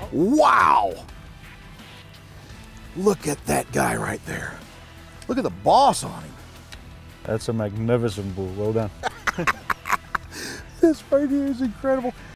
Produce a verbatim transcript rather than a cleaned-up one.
Wow! Look at that guy right there. Look at the boss on him. That's a magnificent bull. Well done. This right here is incredible.